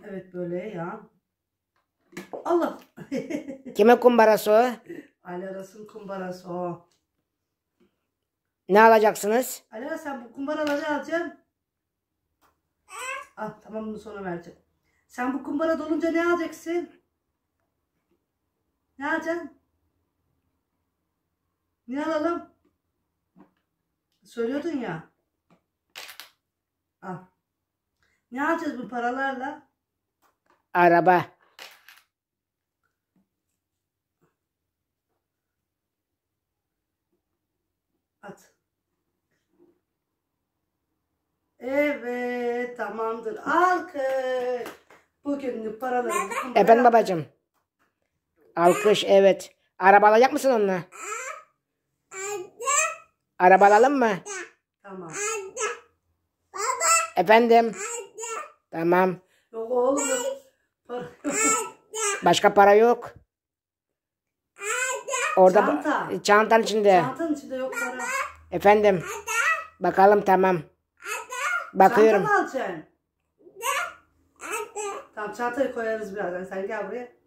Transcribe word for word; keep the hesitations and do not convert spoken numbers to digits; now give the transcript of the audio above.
Evet böyle ya. Allah. Kime kumbarası o? Ali Aras'ın kumbarası o. Ne alacaksınız? Ali Aras sen bu kumbaraları alacaksın. Ah tamam bunu sonra vereceğim. Sen bu kumbara dolunca ne alacaksın? Ne alacaksın? Ne alalım? Söylüyordun ya. Al. Ne alacağız bu paralarla? Araba. At. Evet tamamdır. Alkış. Bugünlük paralarımızı kumbara Efendim yaptık. babacığım. Alkış evet. Araba alacak mısın onunla? Araba alalım mı? Tamam. Efendim. Tamam. Yok oğlum yok. Para yok. Başka para yok. Orada Çanta. çantanın içinde. Çantanın içinde yok para. Efendim. Bakalım tamam. Bakıyorum. Çanta mı alacaksın? Tamam çantayı koyarız birazdan. Sen gel buraya.